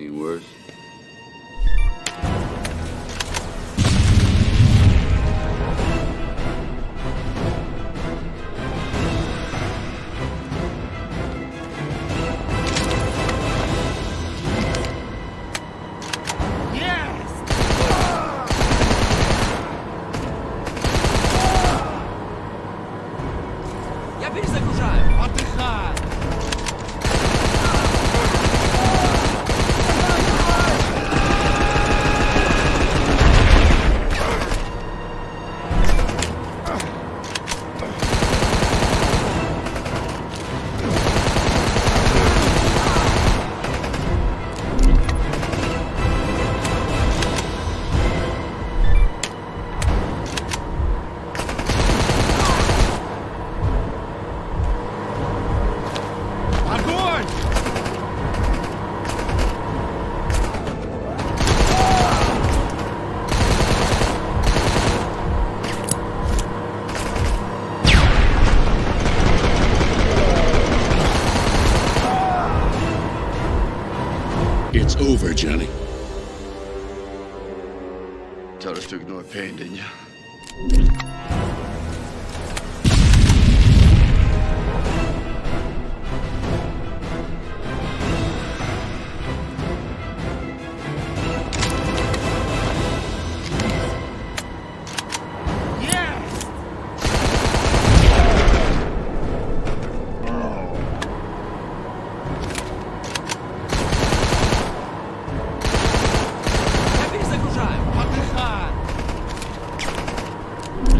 seen worse. Я перезагружаю. Отдыхай. It's over, Johnny. Told us to ignore pain, didn't you? Я перезагружаю. Отдыхай.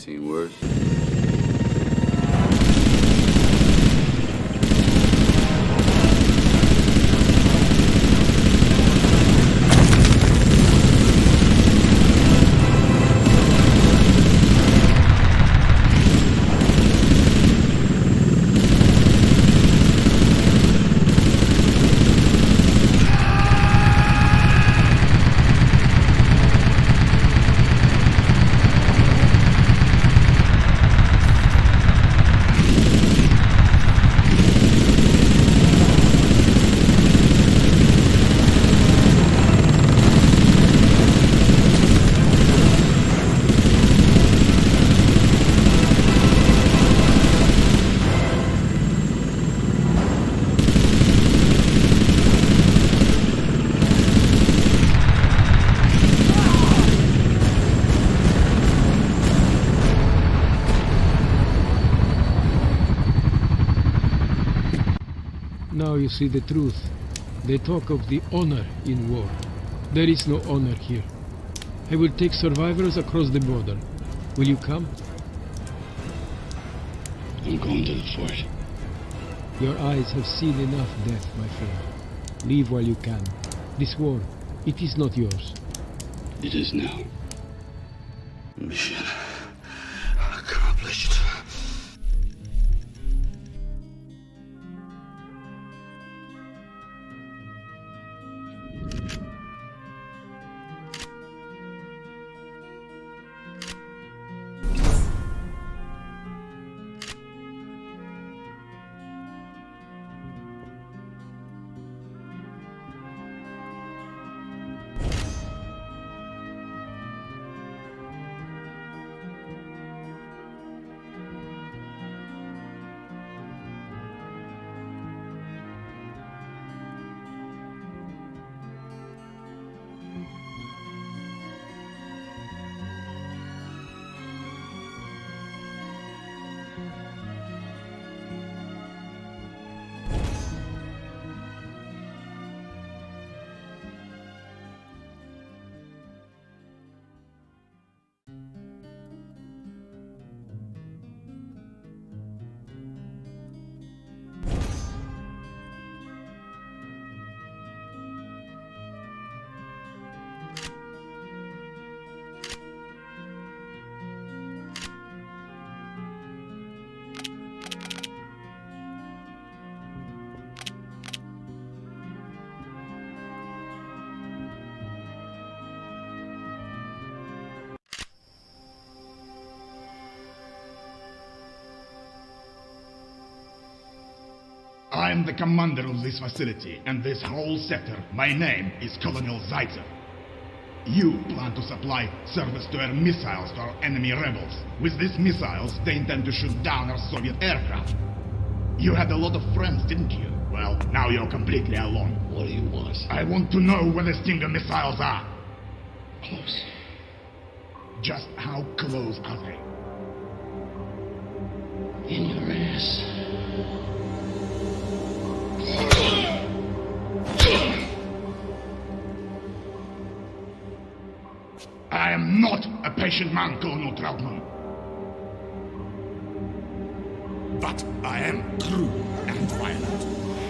seen worse. Now you see the truth. They talk of the honor in war. There is no honor here. I will take survivors across the border. Will you come? I'm going to the fort. Your eyes have seen enough death, my friend. Leave while you can. This war, it is not yours. It is now. Mission accomplished. I am the commander of this facility and this whole sector. My name is Colonel Zaitsev. You plan to supply surface-to-air missiles to our enemy rebels. With these missiles, they intend to shoot down our Soviet aircraft. You had a lot of friends, didn't you? Well, now you're completely alone. What do you want? I want to know where the Stinger missiles are. Close. Just how close are they? In your ass. I am not a patient man, Colonel Trautmann. But I am cruel and violent.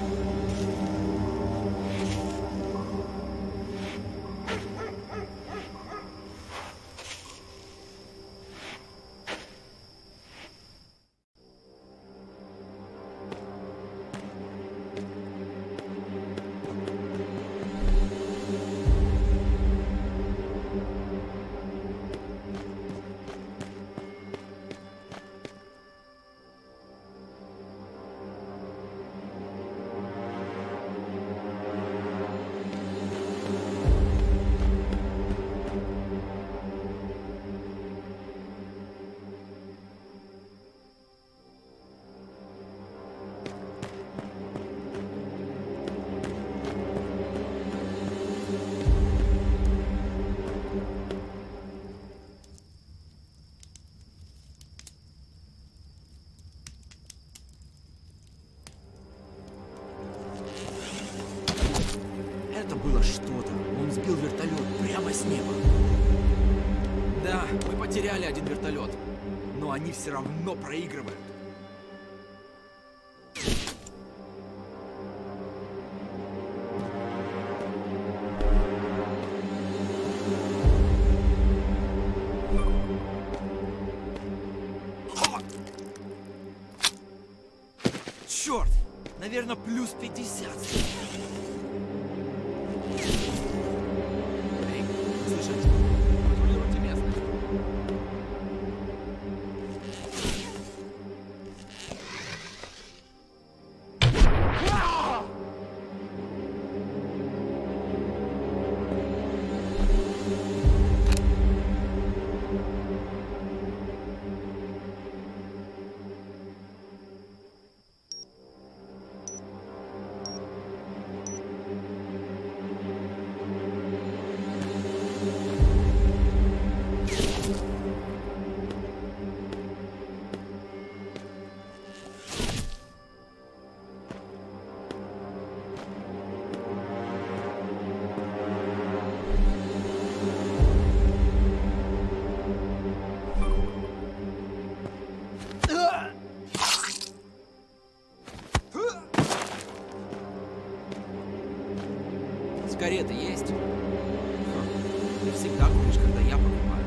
Это было что-то. Он сбил вертолет прямо с неба. Да, мы потеряли один вертолет. но они все равно проигрывают. Черт! Наверное, плюс 50. Эй, слышите? Патрулируйте местность. Сигареты есть? Ты всегда куришь, когда я покупаю.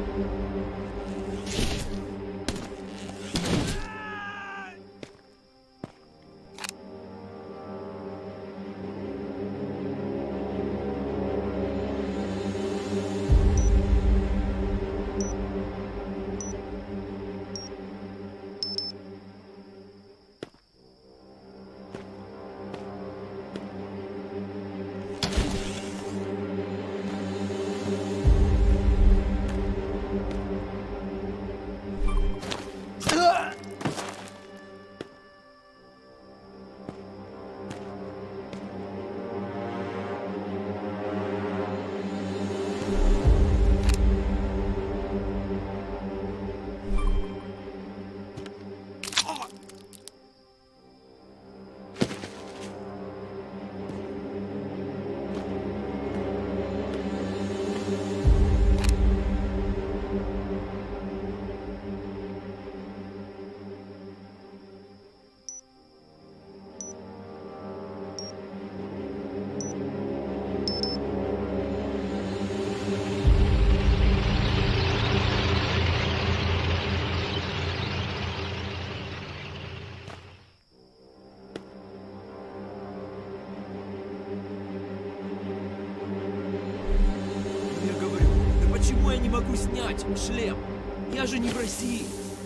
Почему я не могу снять шлем? Я же не в России.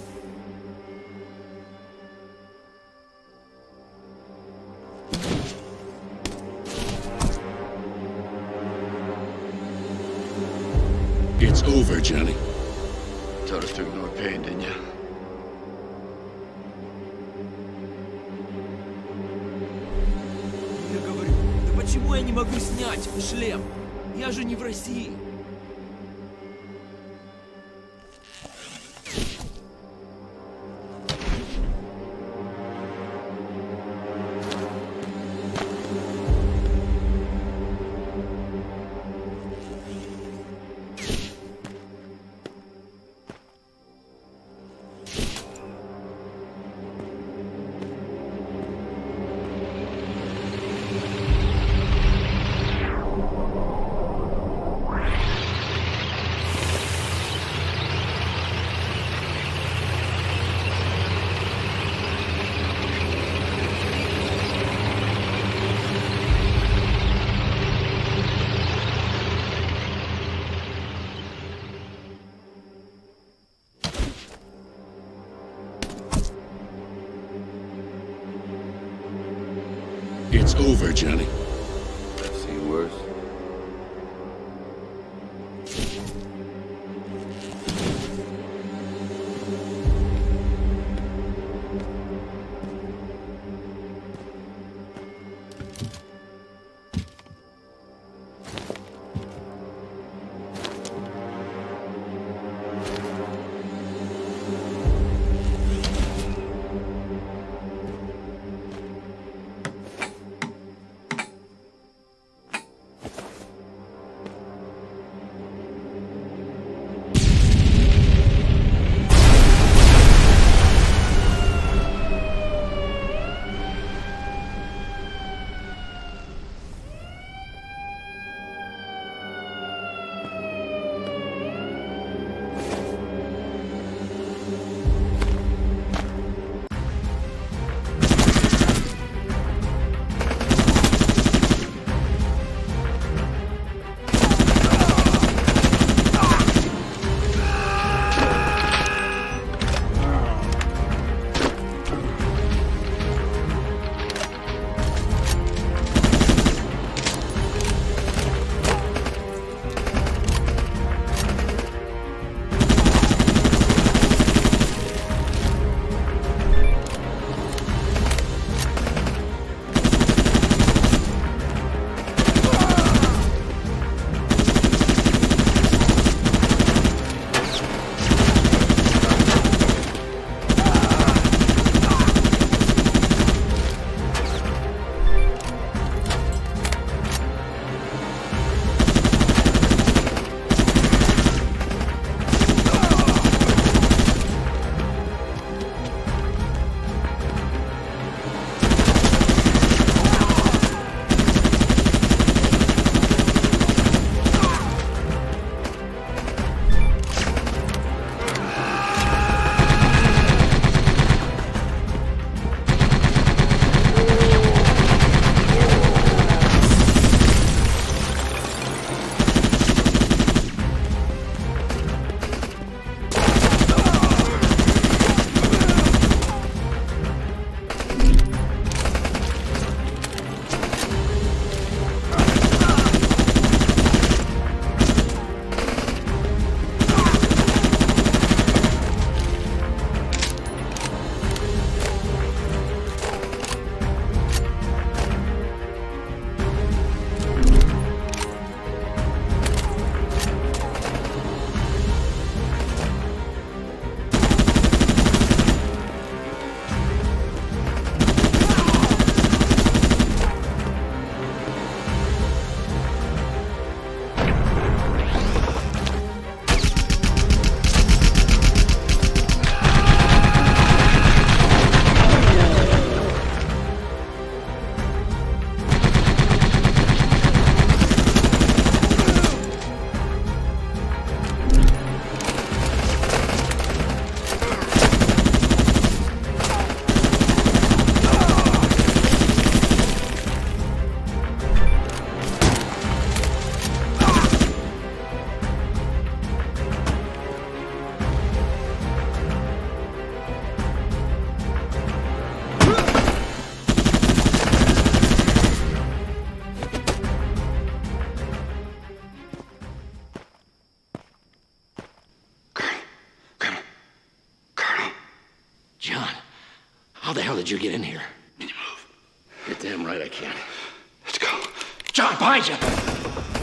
It's over, Johnny. Told us to ignore pain, didn't you? Я говорю, да почему я не могу снять шлем? Я же не в России. It's over, Johnny. I've seen worse. the hell did you get in here? Can you move? You're damn right I can. Let's go. John, behind you!